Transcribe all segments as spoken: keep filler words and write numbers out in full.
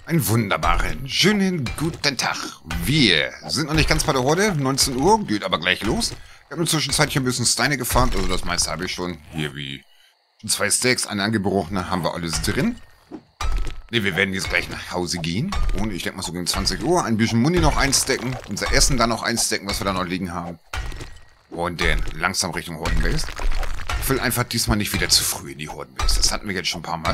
Einen wunderbaren, schönen guten Tag. Wir sind noch nicht ganz bei der Horde, neunzehn Uhr, geht aber gleich los. Ich habe inzwischen Zeit hier ein bisschen Steine gefarmt, also das meiste habe ich schon. Hier wie zwei Steaks, eine angebrochene, haben wir alles drin. Ne, wir werden jetzt gleich nach Hause gehen. Und ich denke mal so gegen zwanzig Uhr, ein bisschen Muni noch einstecken, unser Essen dann noch einstecken, was wir da noch liegen haben. Und dann langsam Richtung Hordenbase. Ich will einfach diesmal nicht wieder zu früh in die Hordenbase. Das hatten wir jetzt schon ein paar Mal.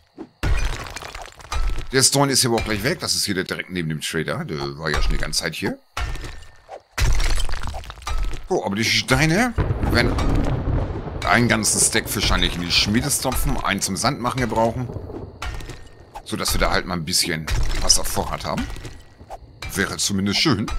Der Stone ist hier aber auch gleich weg. Das ist hier direkt neben dem Trader. Der war ja schon die ganze Zeit hier. Oh, aber die Steine werden einen ganzen Stack wahrscheinlich in die Schmiede stopfen, einen zum Sand machen gebrauchen. So dass wir da halt mal ein bisschen was auf Vorrat haben. Wäre zumindest schön.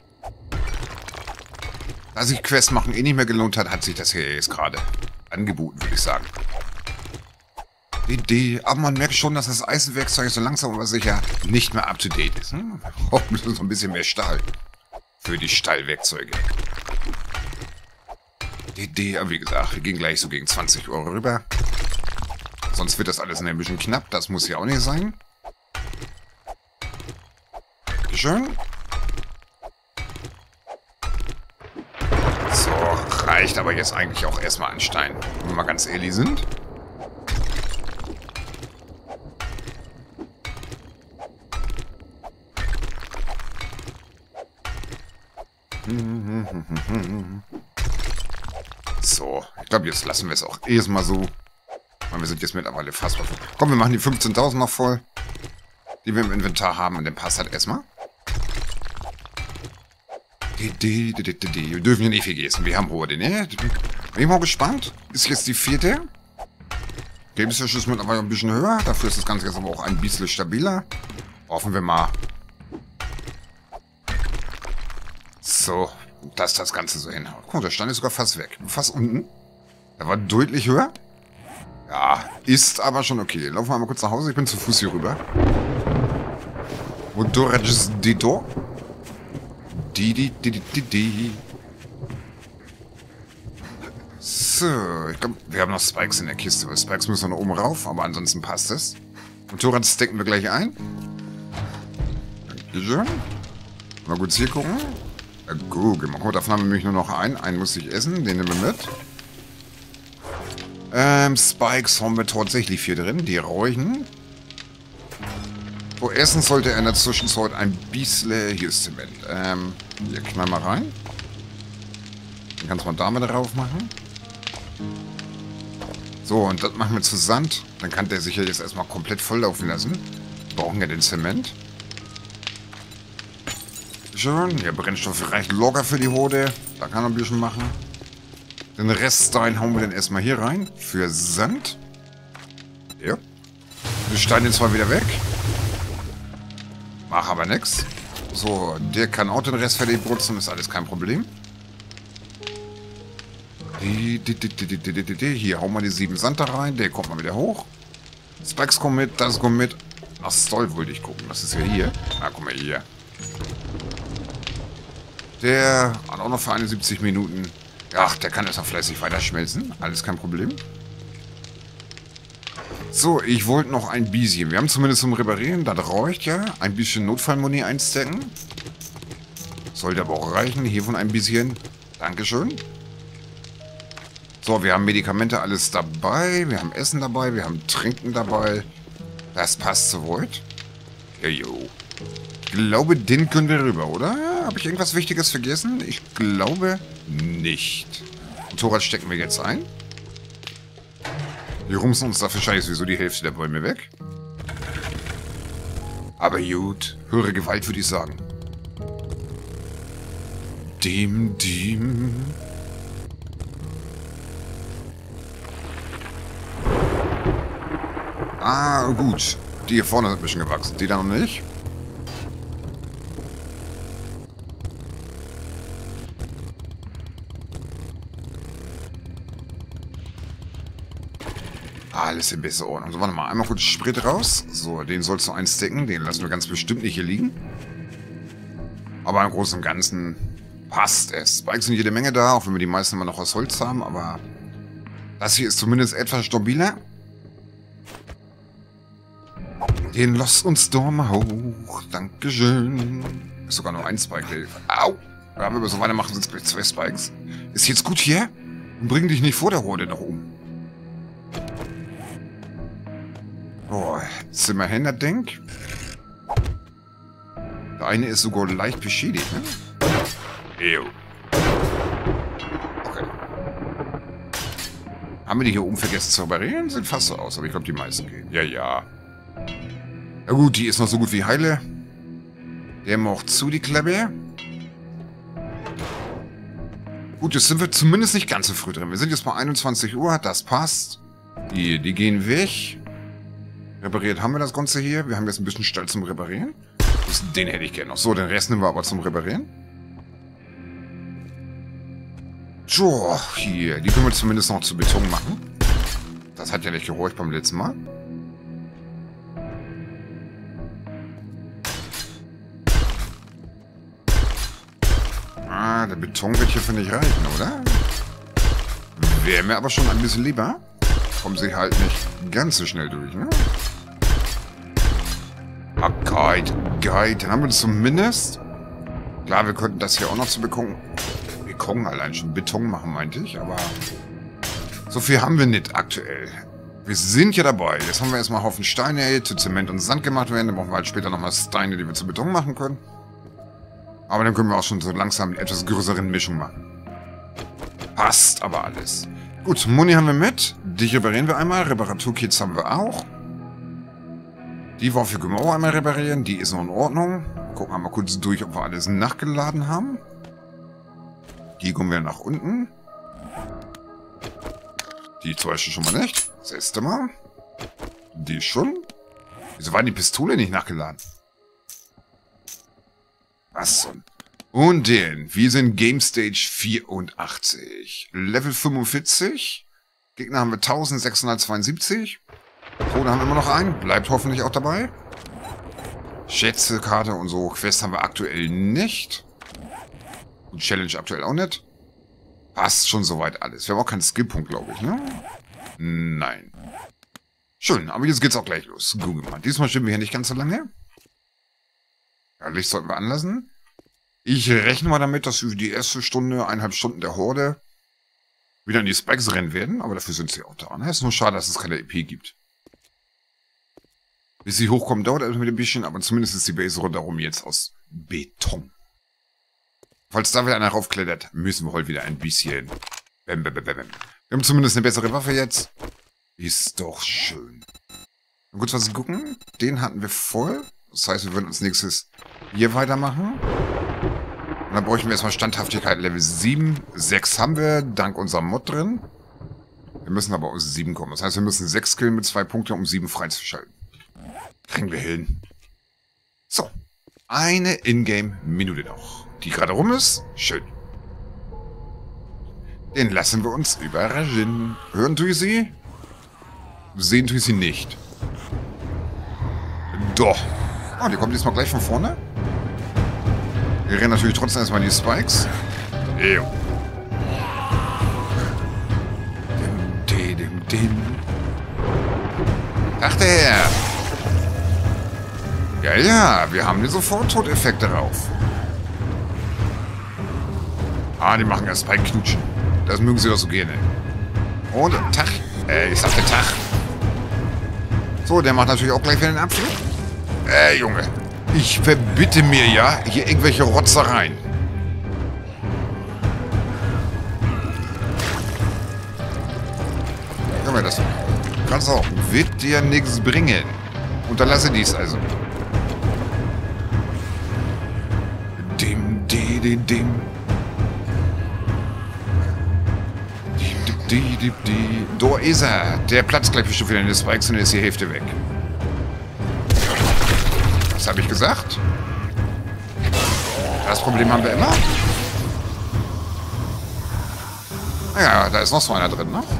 Da sich Quest machen eh nicht mehr gelohnt hat, hat sich das hier jetzt gerade angeboten, würde ich sagen. Die Idee, aber man merkt schon, dass das Eisenwerkzeug so langsam aber sicher nicht mehr up to date ist. Hm? Oh, so ein bisschen mehr Stahl für die Stahlwerkzeuge. Die Idee, aber wie gesagt, wir gehen gleich so gegen zwanzig Euro rüber. Sonst wird das alles ein bisschen knapp, das muss ja auch nicht sein. Dankeschön. So, reicht aber jetzt eigentlich auch erstmal an Stein, wenn wir mal ganz ehrlich sind. So, ich glaube, jetzt lassen wir es auch erstmal so. Weil wir sind jetzt mittlerweile fast voll. Komm, wir machen die fünfzehntausend noch voll, die wir im Inventar haben, und dann passt halt erstmal. Wir dürfen hier nicht vergessen, wir haben Horde, ne? Bin ich mal gespannt. Ist jetzt die vierte. Lebensfisch ist mittlerweile ein bisschen höher. Dafür ist das Ganze jetzt aber auch ein bisschen stabiler. Hoffen wir mal. So, dass das Ganze so hinhaut. Guck mal, der Stein ist sogar fast weg. Fast unten. Der war deutlich höher. Ja, ist aber schon okay. Laufen wir mal kurz nach Hause. Ich bin zu Fuß hier rüber. Motorradjes Dito. Die, die, die, die, die, die. So, ich glaube, wir haben noch Spikes in der Kiste. Weil Spikes müssen noch oben rauf, aber ansonsten passt es. Motorrad stecken wir gleich ein. Dankeschön. Mal kurz hier gucken. Ja, gut, mal davon haben wir nämlich nur noch einen. Einen muss ich essen, den nehmen wir mit. Ähm, Spikes haben wir tatsächlich vier drin. Die räuchen. So, erstens sollte er in der Zwischenzeit ein bisschen... Hier ist Zement. Ähm, hier, knall mal rein. Dann kannst du mal damit drauf machen. So, und das machen wir zu Sand. Dann kann der sich ja jetzt erstmal komplett volllaufen lassen. Wir brauchen ja den Zement. Schön. Ja, Brennstoff reicht locker für die Horde. Da kann er ein bisschen machen. Den Reststein hauen wir dann erstmal hier rein. Für Sand. Ja. Wir steigen den zwar wieder weg. Mach aber nix. So, der kann auch den Rest fertig brutzen. Ist alles kein Problem. Die, die, die, die, die, die, die. Hier hauen wir die sieben Sand da rein. Der kommt mal wieder hoch. Spikes kommen mit. Das kommt mit. Ach, Stoll wollte ich gucken. Das ist ja hier. Na, guck mal hier. Der hat auch noch für einundsiebzig Minuten. Ach, der kann erstmal fleißig weiterschmelzen. Alles kein Problem. So, ich wollte noch ein bisschen. Wir haben zumindest zum Reparieren, das reicht ja. Ein bisschen Notfallmuni einstecken. Sollte aber auch reichen. Hiervon ein bisschen. Dankeschön. So, wir haben Medikamente, alles dabei. Wir haben Essen dabei. Wir haben Trinken dabei. Das passt soweit. Ja, jo. Ich glaube, den können wir rüber, oder? Habe ich irgendwas Wichtiges vergessen? Ich glaube nicht. Motorrad stecken wir jetzt ein. Wir rumsen uns da wahrscheinlich sowieso die Hälfte der Bäume weg. Aber gut, höhere Gewalt würde ich sagen. Dim, dim. Ah, gut. Die hier vorne sind ein bisschen gewachsen. Die da noch nicht. Alles in besser Ordnung. So, warte mal. Einmal kurz Sprit raus. So, den sollst du einstecken. Den lassen wir ganz bestimmt nicht hier liegen. Aber im Großen und Ganzen passt es. Spikes sind jede Menge da, auch wenn wir die meisten immer noch aus Holz haben. Aber das hier ist zumindest etwas stabiler. Den Lost und Storm hoch. Dankeschön. Ist sogar nur ein Spike. Au! Ja, wenn wir so weitermachen, sind es gleich zwei Spikes. Ist jetzt gut hier? Und bring dich nicht vor der Horde nach oben. Boah, Zimmerhin, das Ding. Der eine ist sogar leicht beschädigt, ne? Ew. Okay. Haben wir die hier oben vergessen zu reparieren? Sieht fast so aus, aber ich glaube, die meisten gehen. Ja, ja. Ja gut, die ist noch so gut wie heile. Der macht zu, die Klappe. Gut, jetzt sind wir zumindest nicht ganz so früh drin. Wir sind jetzt bei einundzwanzig Uhr, das passt. Die, die gehen weg. Repariert haben wir das Ganze hier. Wir haben jetzt ein bisschen Stall zum Reparieren. Den hätte ich gerne noch. So, den Rest nehmen wir aber zum Reparieren. So, hier. Die können wir zumindest noch zu Beton machen. Das hat ja nicht gehorcht beim letzten Mal. Ah, der Beton wird hier, finde ich, reichen, oder? Wäre mir aber schon ein bisschen lieber. Kommen sie halt nicht ganz so schnell durch, ne? Ah, Guide, Guide. Dann haben wir das zumindest. Klar, wir könnten das hier auch noch zu Beton... Beton allein schon. Beton machen, meinte ich, aber... So viel haben wir nicht aktuell. Wir sind ja dabei. Jetzt haben wir erstmal einen Haufen Steine, die zu Zement und Sand gemacht werden. Dann brauchen wir halt später nochmal Steine, die wir zu Beton machen können. Aber dann können wir auch schon so langsam eine etwas größeren Mischung machen. Passt aber alles. Gut, Muni haben wir mit. Die reparieren wir einmal. Reparaturkits haben wir auch. Die Waffe können wir auch einmal reparieren. Die ist noch in Ordnung. Gucken wir mal kurz durch, ob wir alles nachgeladen haben. Die kommen wir nach unten. Die zum Beispiel schon mal nicht. Das erste Mal. Die schon. Wieso war die Pistole nicht nachgeladen? Was so? Und den. Wir sind Game Stage vierundachtzig. Level fünfundvierzig. Gegner haben wir eintausendsechshundertzweiundsiebzig. Tode haben wir immer noch einen. Bleibt hoffentlich auch dabei. Schätzekarte und so. Quest haben wir aktuell nicht. Und Challenge aktuell auch nicht. Passt schon soweit alles. Wir haben auch keinen Skillpunkt, glaube ich, ne? Nein. Schön, aber jetzt geht's auch gleich los. Google mal. Diesmal stimmen wir hier nicht ganz so lange. Ja, Licht sollten wir anlassen. Ich rechne mal damit, dass wir die erste Stunde, eineinhalb Stunden der Horde wieder in die Spikes rennen werden. Aber dafür sind sie auch da. Es ist nur schade, dass es keine E P gibt. Bis sie hochkommen, dauert es mit ein bisschen, aber zumindest ist die Base rundherum jetzt aus Beton. Falls da wieder einer raufklettert, müssen wir heute wieder ein bisschen... Bäm, bäm, bäm, bäm. Wir haben zumindest eine bessere Waffe jetzt. Ist doch schön. Und gut, was gucken. Den hatten wir voll. Das heißt, wir würden uns nächstes hier weitermachen. Und dann bräuchten wir erstmal Standhaftigkeit Level sieben. sechs haben wir, dank unserem Mod drin. Wir müssen aber aus sieben kommen. Das heißt, wir müssen sechs killen mit zwei Punkten, um sieben freizuschalten. Kriegen wir hin. So. Eine Ingame-Minute noch. Die gerade rum ist. Schön. Den lassen wir uns überraschen. Hören tue ich sie? Sehen tue ich sie nicht. Doch. Oh, die kommt diesmal gleich von vorne. Wir rennen natürlich trotzdem erstmal die Spikes. Ew. Dim, dim, dim. Dachte er. Ja, ja, wir haben den Sofort-Tod-Effekt darauf. Ah, die machen erst Spike knutschen. Das mögen sie doch so gerne. Und Tag. Äh, ich sagte Tag. So, der macht natürlich auch gleich wieder den Abflug. Äh, Junge. Ich verbitte mir ja hier irgendwelche Rotzereien. Können wir das? Kannst auch. Wird dir nichts bringen. Unterlasse dies also. Dim, di, di, dim. Die, die, die. Da ist er. Der platzt gleich bestimmt wieder in den Spikes und ist die Hälfte weg. Was habe ich gesagt? Das Problem haben wir immer. Ja, da ist noch so einer drin, ne?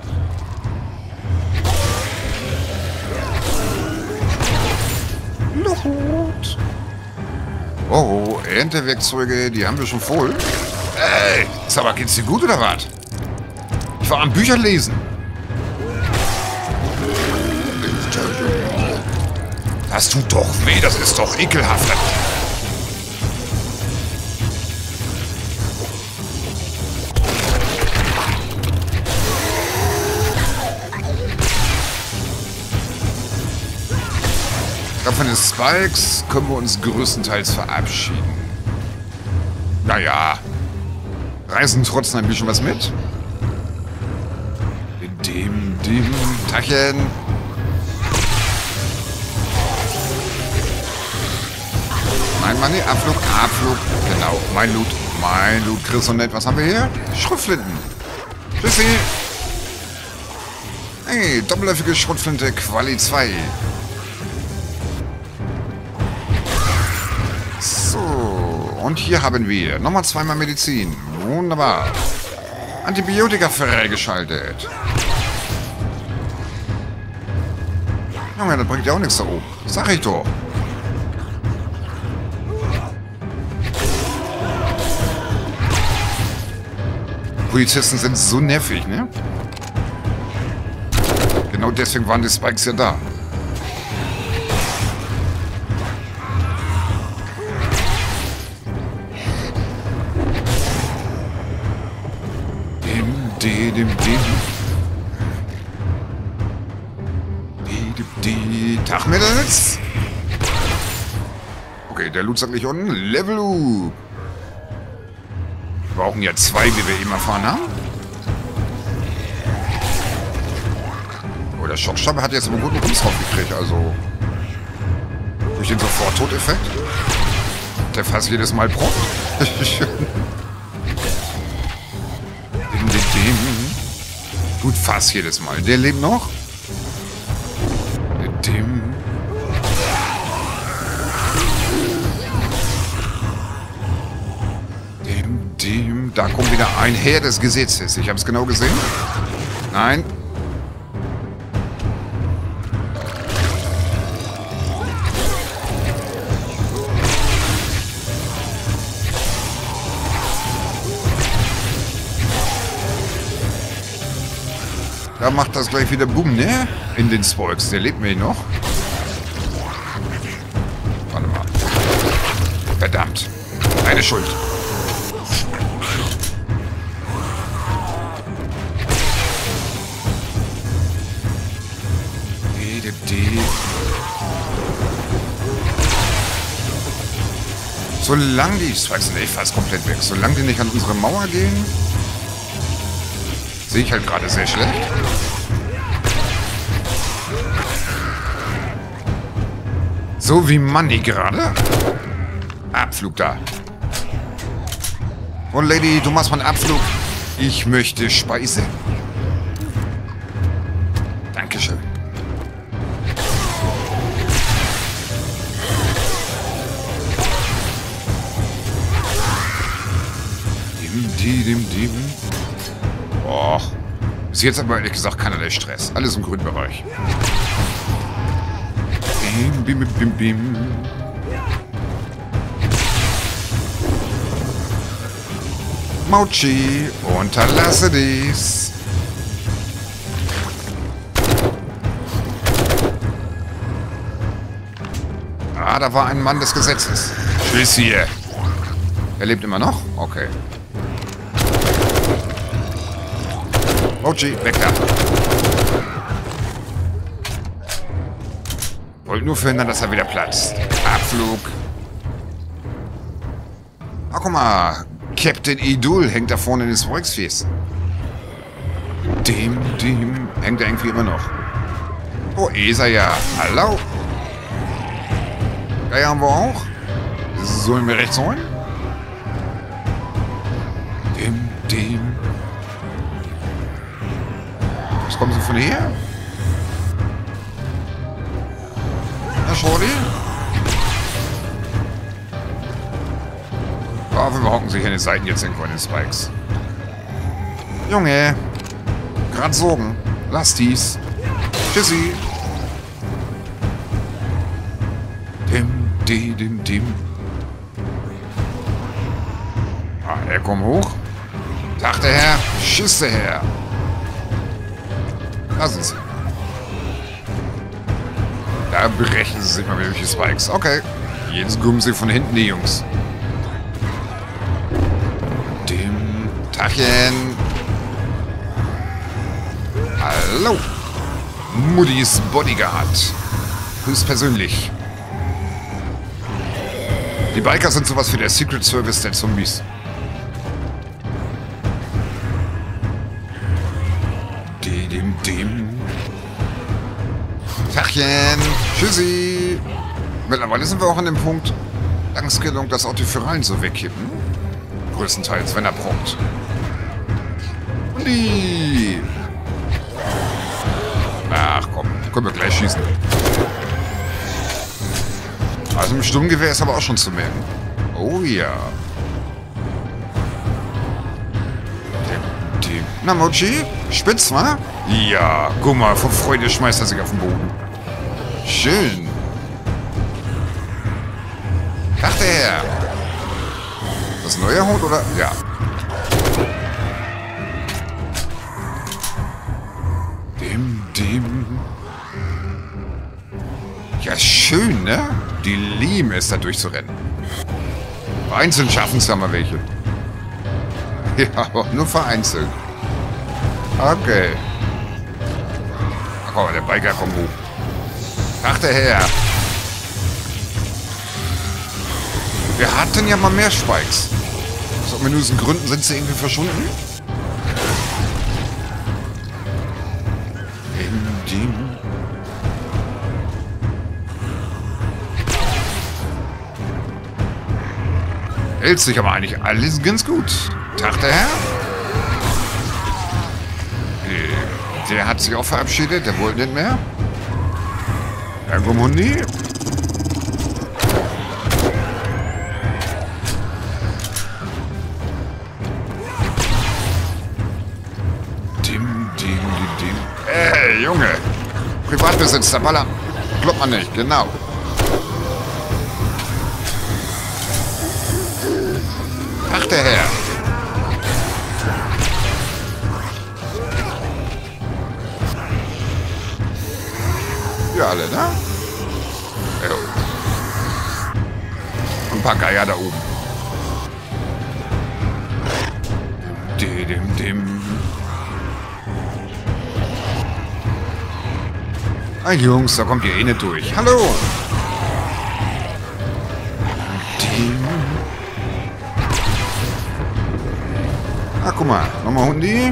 Lot. Oh, Erntewerkzeuge, die haben wir schon voll. Ey, sag mal, geht's dir gut oder was? Ich war am Bücher lesen. Das tut doch weh, das ist doch ekelhaft. Von den Spikes können wir uns größtenteils verabschieden. Naja, reißen trotzdem ein bisschen was mit. Dem, dem, Tachchen. Nein, Mann, nee, Abflug, Abflug. Genau, mein Loot, mein Loot. Chris und Ned, was haben wir hier? Schrotflinten. Tschüssi. Hey, doppelläufige Schrotflinte, Quali zwei. So, und hier haben wir nochmal zweimal Medizin. Wunderbar. Antibiotika freigeschaltet. Junge, das bringt ja auch nichts da oben. Sag ich doch. Polizisten sind so nervig, ne? Genau deswegen waren die Spikes ja da. Dem, dem, dem. Die, die, die. Tagmädels. Okay, der Loot sagt nicht unten. Level up. Wir brauchen ja zwei, wie wir eben erfahren haben. Oh, der Schockstabbe hat jetzt aber guten Rums drauf gekriegt, also. Durch den Sofort-Tod-Effekt. Der fast jedes Mal prompt. Gut, fast jedes Mal. Der lebt noch. Dem. Dem, dem. Da kommt wieder ein Heer des Gesetzes. Ich habe es genau gesehen. Nein. Da macht das gleich wieder Boom, ne? In den Spikes. Der lebt mir noch. Warte mal. Verdammt. Eine Schuld. Die, die, die. Solange die Spikes sind echt fast komplett weg. Solange die nicht an unsere Mauer gehen, sehe ich halt gerade sehr schlecht. So wie Money gerade. Abflug da. Und Lady, du machst mal einen Abflug. Ich möchte Speise. Dankeschön. Dim, di, dim, dim. Och. Bis jetzt aber ehrlich gesagt keinerlei Stress. Alles im grünen Bereich. Bim, bim, bim, bim, bim. Mauchi, unterlasse dies. Ah, da war ein Mann des Gesetzes. Tschüss hier. Er lebt immer noch? Okay. Mochi, weg da. Wollt nur verhindern, dass er wieder platzt. Abflug. Ach, guck mal. Captain Idul hängt da vorne in den Volksfest. Dem, dem. Hängt er irgendwie immer noch. Oh, Esa ja. Hallo. Da haben wir auch. Sollen wir rechts holen? Dem, dem. Was kommen sie von hier? Na, Shorty? Oh, wir hocken sich an den Seiten jetzt irgendwo an den Spikes. Junge. Grad Sorgen. Lass dies. Tschüssi. Dim, dim, dim, dim. Ah, er kommt hoch. Tag der Herr. Tschüss der Herr. Da sind sie. Da berechnen sie sich mal wieder durch die Spikes. Okay. Jetzt gummen sie von hinten, die Jungs. Dem Tachchen. Hallo. Muddys Bodyguard. Höchstpersönlich. Die Biker sind sowas wie der Secret Service der Zombies. Dem, dem. Tachchen. Tschüssi. Mittlerweile sind wir auch an dem Punkt, dank Skillung, dass auch die Pyralen so wegkippen. Größtenteils, wenn er braucht. Und die. Ach komm, können wir gleich schießen. Also im Sturmgewehr ist aber auch schon zu merken. Oh ja. Die, die. Na Mochi? Spitz, wa? Ja, guck mal, vor Freude schmeißt er sich auf den Boden. Schön. Dachte her. Das neue Hund oder? Ja. Dem, dem. Ja, schön, ne? Die lieben es, da durchzurennen. Vereinzelt schaffen es ja mal welche. Ja, aber nur vereinzelt. Okay. Ach komm, der Biker kommt hoch. Dachte her. Wir hatten ja mal mehr Spikes. Aus ominösen Gründen sind sie irgendwie verschwunden. In dem. Hält sich aber eigentlich alles ganz gut. Tag der Herr. Der hat sich auch verabschiedet. Der wollte nicht mehr. Herr Gummundi. Dim, dim, dim, dim. Ey, Junge. Privatbesitz, der Baller. Kloppt man nicht, genau. Ach, der Herr. Ja, alle, ne? Jo. Ein paar Geier da oben. Dim, dim, dim. Hey Jungs, da kommt ihr eh nicht durch. Hallo! Dim. Ah, guck mal. Nochmal Hundi.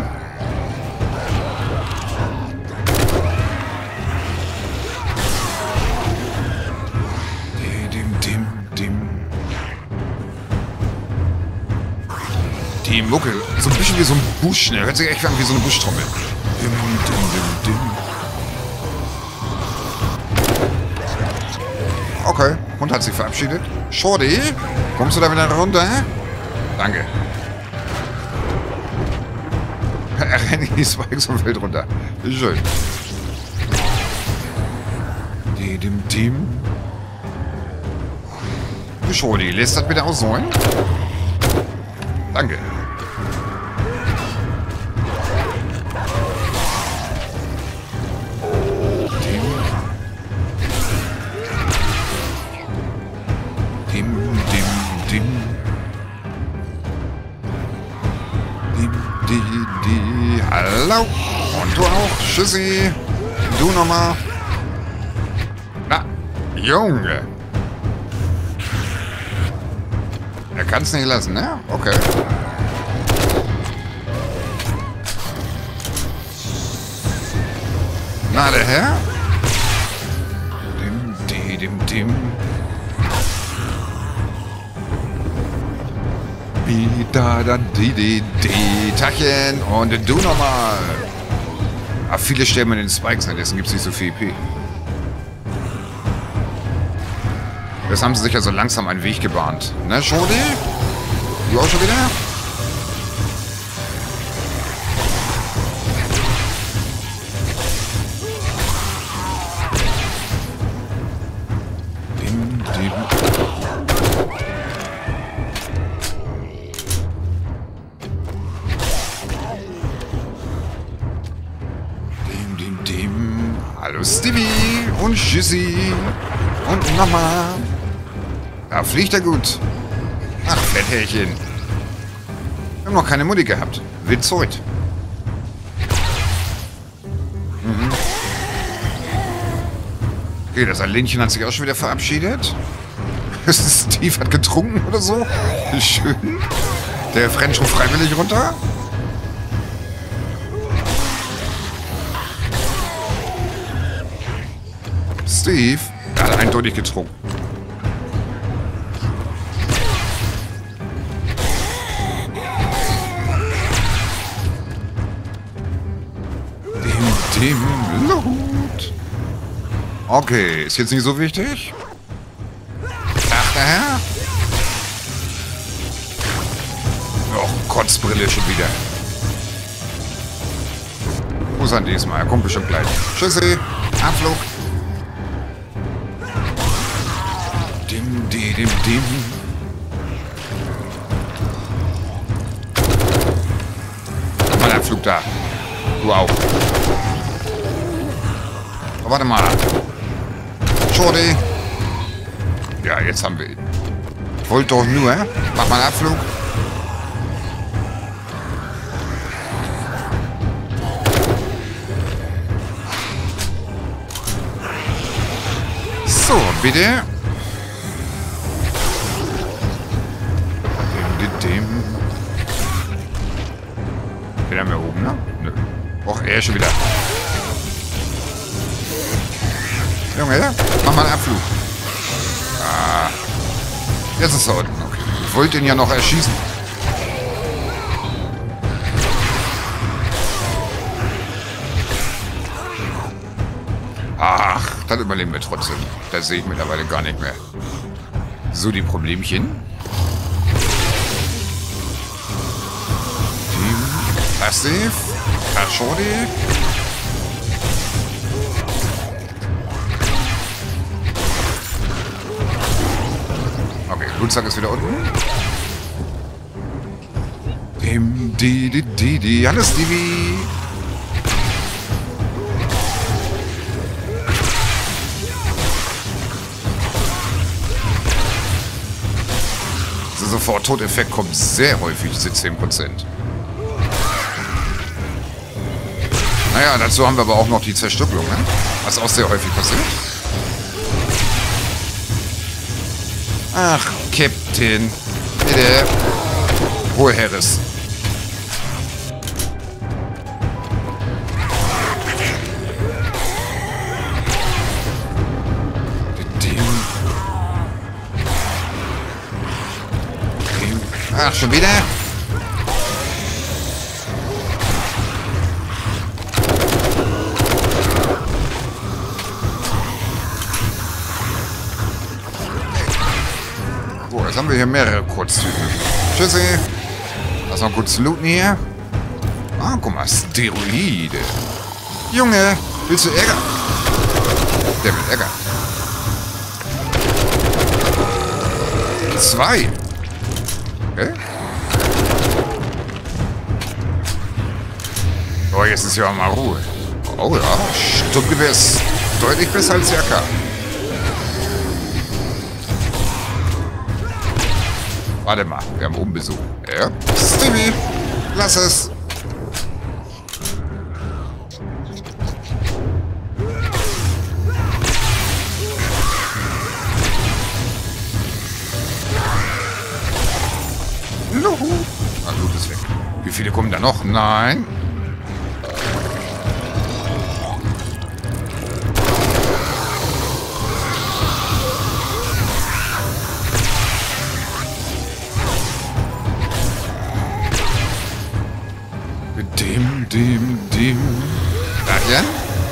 Die Mucke, so ein bisschen wie so ein Busch, ne? Hört sich echt an wie so eine Buschtrommel. Dim, dim, dim, dim. Okay, Hund hat sich verabschiedet. Shorty, kommst du da wieder runter? Danke. Er rennt in die Spikes und fällt runter. Schön. Dim, dim. Shorty, lässt das bitte aussäumen? Danke. Dim, dim, dim. Dim, di, di. Hallo. Und du auch. Tschüssi. Du nochmal. Na, Junge. Er kann es nicht lassen, ne? Okay. Na, der Herr? Dim, di, dim, dim. Bi, da, da, di, di, di. Tachchen. Und du nochmal. Aber viele sterben in den Spikes, deswegen gibt es nicht so viel E P. Das haben sie sich ja so langsam einen Weg gebahnt. Ne, Shorty? Du auch schon wieder? Dim, dim. Dim, dim, dim. Hallo Stevie und Tschüssi. Und nochmal. Da fliegt er gut. Ach, Fetthärchen. Wir haben noch keine Mutti gehabt. Witz heute. Mhm. Okay, das Alinchen hat sich auch schon wieder verabschiedet. Steve hat getrunken oder so. Schön. Der rennt schon freiwillig runter. Steve, er hat eindeutig getrunken. Dem, dem, Lot. Okay, ist jetzt nicht so wichtig. Ach, der Herr. Och, Kotzbrille schon wieder. Wo ist er diesmal? Er kommt bestimmt gleich. Tschüssi. Abflug. Dim, di, dim, dim. Nochmal ein Abflug da. Du auch. Oh, warte mal. Shorty. Ja, jetzt haben wir ihn. Ich wollte doch nur. Mach mal einen Abflug. So, bitte. Dem, dem, dem. Wieder mehr oben, ne? Nö. Och, er ist schon wieder. Junge, mach mal einen Abflug. Ah. Jetzt ist er unten. Okay. Ich wollte ihn ja noch erschießen. Ach, dann überleben wir trotzdem. Das sehe ich mittlerweile gar nicht mehr. So, die Problemchen. Steve. Ach, Shorty. Okay, Blutsack ist wieder unten. Dim, di, di, di, di. Hallo, Stevie. Der Sofort-Tod-Effekt kommt sehr häufig, diese zehn Prozent. Naja, dazu haben wir aber auch noch die Zerstückelung, ne? Was auch sehr häufig passiert. Ach, Captain. Bitte. Hohe Herres. Ach, schon wieder? So, jetzt haben wir hier mehrere Kurztypen. Tschüssi. Lass mal kurz looten hier. Ah, guck mal, Steroide. Junge, willst du Ärger? Der will Ärger. Zwei. Okay. Oh, jetzt ist ja mal Ruhe. Oh ja, Sturmgewehr ist deutlich besser als die A K. Warte mal, wir haben oben Besuch. Ja. Stevie, lass es. Juhu. Ah, Blut ist weg. Wie viele kommen da noch? Nein. Dem, dem, dem. Da, ja?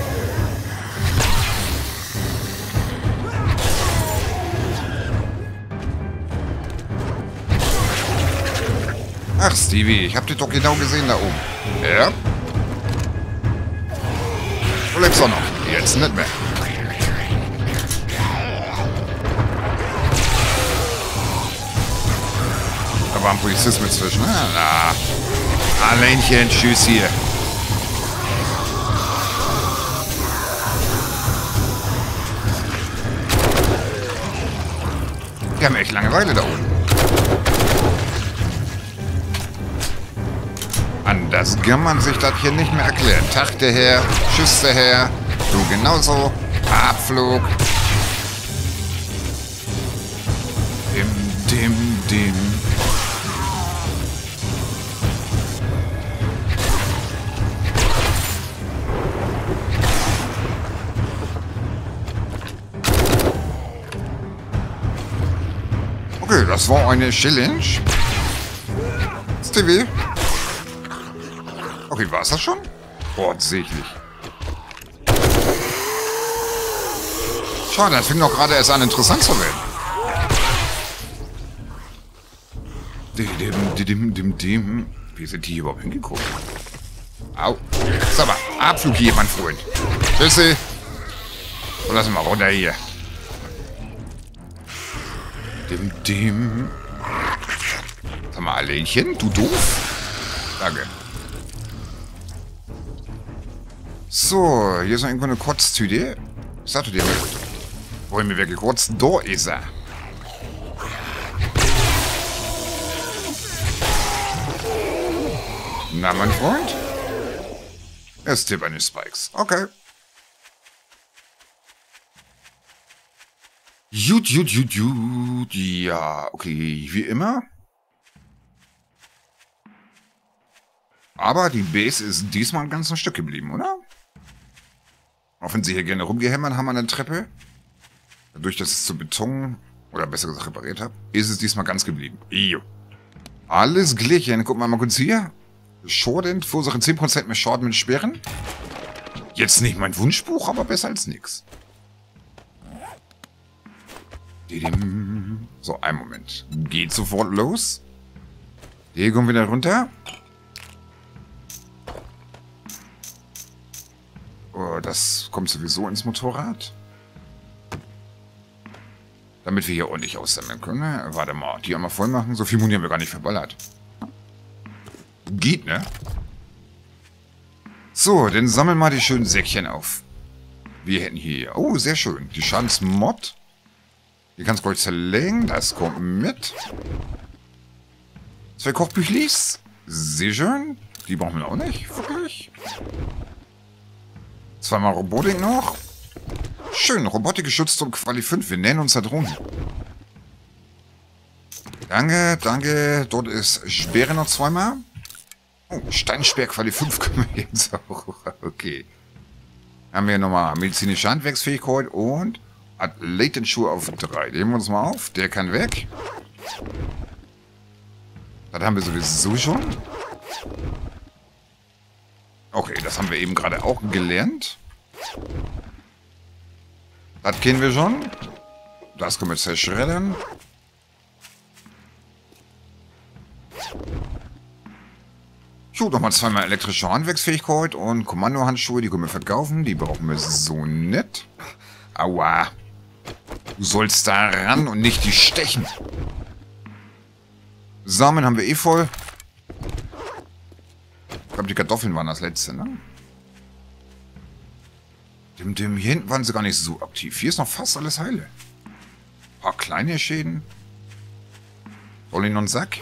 Ach, Stevie, ich hab dich doch genau gesehen da oben. Ja? Du lebst doch noch. Jetzt nicht mehr. Da war ein Polizist mit zwischen. Na, na. Alleinchen, tschüss hier. Die haben echt Langeweile da oben. Anders kann man sich das hier nicht mehr erklären. Tag der Herr, tschüss der Herr, du genauso, Abflug. Dim, dim, dim. Okay, das war eine Challenge. Das T V. Okay, war es das schon? Tatsächlich. Schade, das fing doch gerade erst an, interessant zu werden. Dim, dim, dim, dim. Wie sind die hier überhaupt hingekommen? Au. Sag mal, Abflug hier, mein Freund. Tschüssi. Und lass mal runter hier. Dim, dim. Sag mal, Alleinchen, du doof. Danke. So, hier ist noch irgendwo eine Kotztüte. Ich sagte dir, wohin mir weggekotzt? Da ist er. Na, mein Freund? Er ist Tipp eines Spikes. Okay. Gut, gut, gut, gut. Ja, okay, wie immer. Aber die Base ist diesmal ein ganzes Stück geblieben, oder? Auch wenn sie hier gerne rumgehämmert haben an der Treppe. Dadurch, dass ich es zu Beton, oder besser gesagt repariert habe, ist es diesmal ganz geblieben. Jo. Alles glichen. Gucken wir mal kurz hier. Shortend, verursachen zehn Prozent mehr Schaden mit Sperren. Jetzt nicht mein Wunschbuch, aber besser als nix. So, einen Moment. Geht sofort los. Hier kommen wir wieder runter. Oh, das kommt sowieso ins Motorrad. Damit wir hier ordentlich aussammeln können. Warte mal, die einmal voll machen. So viel Muni haben wir gar nicht verballert. Geht, ne? So, dann sammeln wir die schönen Säckchen auf. Wir hätten hier... Oh, sehr schön. Die Schadensmod. Hier kann es gleich zerlegen. Das kommt mit. Zwei Kochbüchlis. Sehr schön. Die brauchen wir auch nicht, wirklich. Zweimal Robotik noch. Schön, Robotik geschützt um Quali fünf. Wir nennen uns da Drohnen. Danke, danke. Dort ist Sperre noch zweimal. Oh, Steinsperr Quali fünf können wir jetzt auch. Okay. Haben wir nochmal medizinische Handwerksfähigkeit und Athletenschuhe auf drei. Nehmen wir uns mal auf. Der kann weg. Das haben wir sowieso schon. Okay, das haben wir eben gerade auch gelernt. Das kennen wir schon. Das können wir zerschreddern. Jo, nochmal zweimal elektrische Handwerksfähigkeit und Kommandohandschuhe, die können wir verkaufen. Die brauchen wir so nicht. Aua. Du sollst da ran und nicht die stechen. Samen haben wir eh voll. Ich glaube, die Kartoffeln waren das letzte, ne? Dem, dem hier hinten waren sie gar nicht so aktiv. Hier ist noch fast alles heile. Ein paar kleine Schäden. Soll ich noch einen Sack?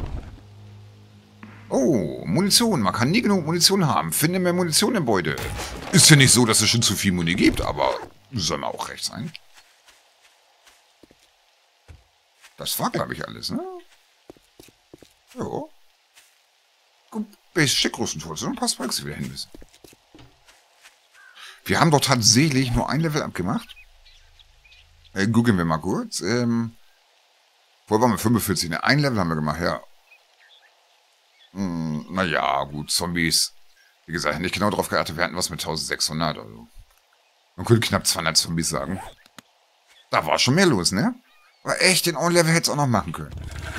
Oh, Munition. Man kann nie genug Munition haben. Finde mehr Munition im Beutel. Ist ja nicht so, dass es schon zu viel Muni gibt, aber soll mir auch recht sein. Das war, glaube ich, alles, ne? Jo. Gut, Basic Rüstentools. Und ein paar Spikes, die wir hin müssen. Wir haben doch tatsächlich nur ein Level abgemacht. Äh, googeln wir mal kurz. Ähm, vorher waren wir fünfundvierzig. Ne, ein Level haben wir gemacht, ja. Hm, naja, gut, Zombies. Wie gesagt, nicht genau drauf geachtet, wir hatten was mit eintausendsechshundert. Also. Man könnte knapp zweihundert Zombies sagen. Da war schon mehr los, ne? Aber echt, den On-Level hätte es auch noch machen können.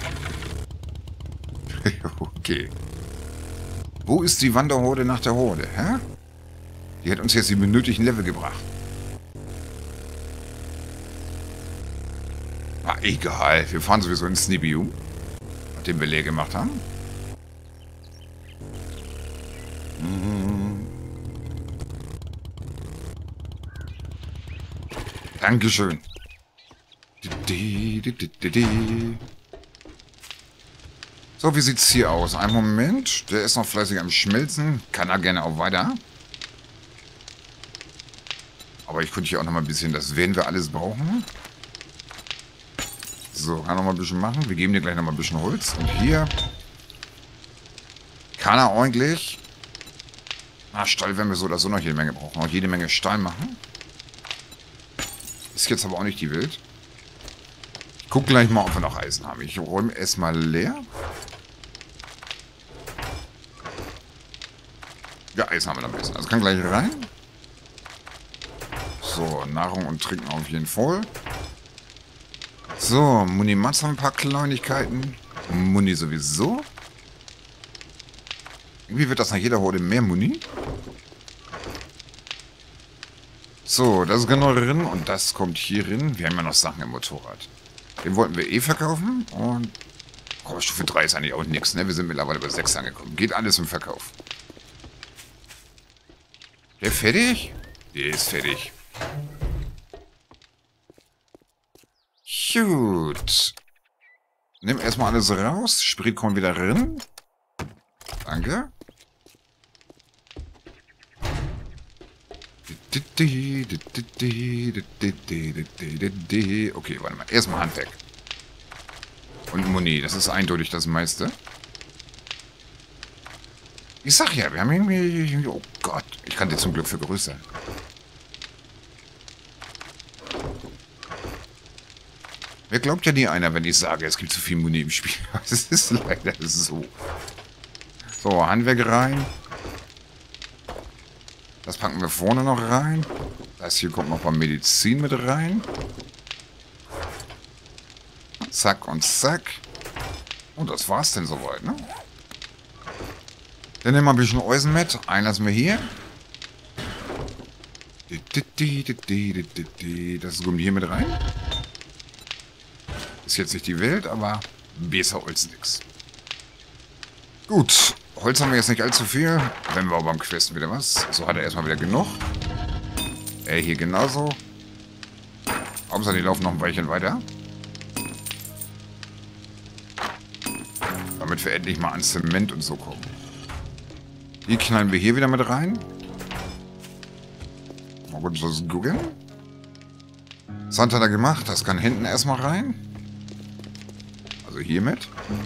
Okay. Wo ist die Wanderhorde nach der Horde, hä? Die hat uns jetzt die benötigten Level gebracht. Ah, egal. Wir fahren sowieso in Snibiu. Nachdem wir leer gemacht haben. Mhm. Dankeschön. So, wie sieht's hier aus? Ein Moment. Der ist noch fleißig am Schmelzen. Kann er gerne auch weiter. Aber ich könnte hier auch noch mal ein bisschen, das werden wir alles brauchen. So, kann noch mal ein bisschen machen. Wir geben dir gleich noch mal ein bisschen Holz. Und hier kann er eigentlich... Na, Stahl werden wir so oder so noch jede Menge brauchen. Auch jede Menge Stahl machen. Ist jetzt aber auch nicht die Welt. Ich gucke gleich mal, ob wir noch Eisen haben. Ich räume erstmal leer. Ja, Eisen haben wir noch ein bisschen. Also kann gleich rein. So, Nahrung und Trinken auf jeden Fall. So, Muni Mats haben ein paar Kleinigkeiten. Muni sowieso. Irgendwie wird das nach jeder Horde mehr Muni. So, das ist genau drin und das kommt hier rein. Wir haben ja noch Sachen im Motorrad. Den wollten wir eh verkaufen und... Oh, Stufe drei ist eigentlich auch nichts, ne? Wir sind mittlerweile bei sechs angekommen. Geht alles im Verkauf. Der fertig? Der ist fertig. Gut. Nimm erstmal alles raus. Spritkorn wieder rein. Danke. Okay, warte mal. Erstmal Hand weg. Und Muni. Das ist eindeutig das meiste. Ich sag ja, wir haben irgendwie... Oh Gott. Ich kann die zum Glück vergrößern. Wer glaubt ja nie einer, wenn ich sage, es gibt zu viel Muni im Spiel. Das ist leider so. So, Handwerk rein. Das packen wir vorne noch rein. Das hier kommt noch mal Medizin mit rein. Zack und zack. Und das war's denn soweit, ne? Dann nehmen wir ein bisschen Eisen mit. Einen lassen wir hier. Das kommt hier mit rein. Ist jetzt nicht die Welt, aber besser als nix. Gut. Holz haben wir jetzt nicht allzu viel. Wenn wir aber beim Questen wieder was. So hat er erstmal wieder genug. Er hier genauso. Hauptsache, die laufen noch ein Weilchen weiter. Damit wir endlich mal an Zement und so kommen. Die knallen wir hier wieder mit rein. Mal kurz was googeln. Sand hat er gemacht. Das kann hinten erstmal rein. Also hiermit.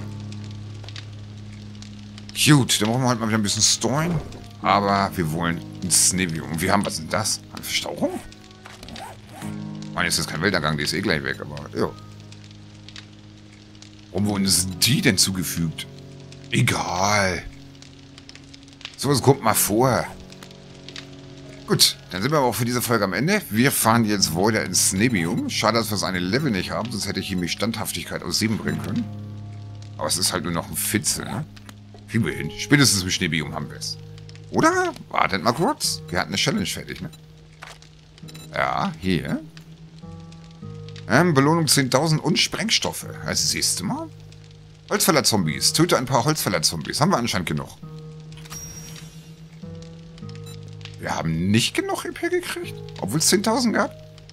Gut, dann brauchen wir halt mal wieder ein bisschen Stone. Aber wir wollen ein Snevium. Und wir haben, was ist denn das? Eine Verstauchung? Ich meine, jetzt ist kein Weltergang, die ist eh gleich weg, aber ja. Warum wurden es die denn zugefügt? Egal. Sowas kommt mal vor. Gut, dann sind wir aber auch für diese Folge am Ende. Wir fahren jetzt weiter ins Snevium. Schade, dass wir das eine Level nicht haben, sonst hätte ich hier mit Standhaftigkeit aus sieben bringen können. Aber es ist halt nur noch ein Fitzel, ne? Kriegen wir hin. Spätestens im Schneebiom haben wir es. Oder? Wartet mal kurz. Wir hatten eine Challenge fertig, ne? Ja, hier. Ähm, Belohnung zehntausend und Sprengstoffe. Das siehst du mal. Holzfäller-Zombies. Töte ein paar Holzfäller-Zombies. Haben wir anscheinend genug. Wir haben nicht genug E P gekriegt. Obwohl es zehntausend gab.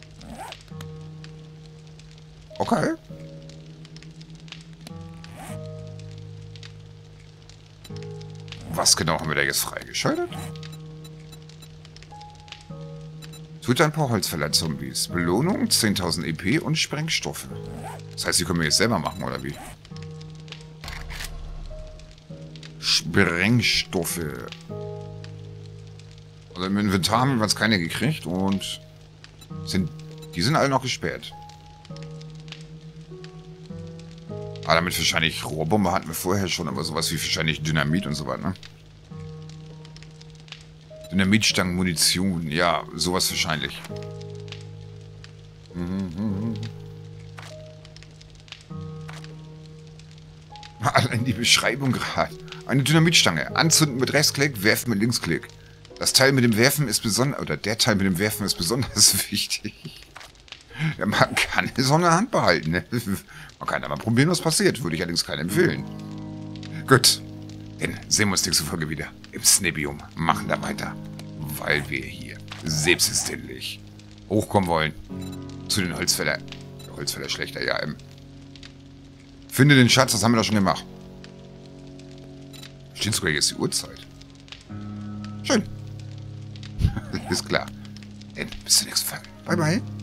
Okay. Was genau haben wir da jetzt freigeschaltet? Töte ein paar Holzfäller-Zombies. Belohnung, zehntausend E P und Sprengstoffe. Das heißt, die können wir jetzt selber machen, oder wie? Sprengstoffe. Also im Inventar haben wir jetzt keine gekriegt und sind, die sind alle noch gesperrt. Ah, damit wahrscheinlich Rohrbombe hatten wir vorher schon, aber sowas wie wahrscheinlich Dynamit und so weiter, ne? Dynamitstangen, Munition, ja, sowas wahrscheinlich. Mhm. Allein die Beschreibung gerade. Eine Dynamitstange. Anzünden mit Rechtsklick, werfen mit Linksklick. Das Teil mit dem Werfen ist besonders, oder der Teil mit dem Werfen ist besonders wichtig. Ja, man kann so eine Hand behalten, ne? Man kann aber probieren, was passiert. Würde ich allerdings keinen empfehlen. Gut. Dann sehen wir uns nächste Folge wieder im Snevium. Machen da weiter. Weil wir hier selbstverständlich hochkommen wollen zu den Holzfäller. Holz wäre schlechter, ja. Ähm. Finde den Schatz, das haben wir doch schon gemacht. Steht sogar jetzt die Uhrzeit. Schön. Ist klar. Ey, bis zur nächsten Folge. Bye, bye.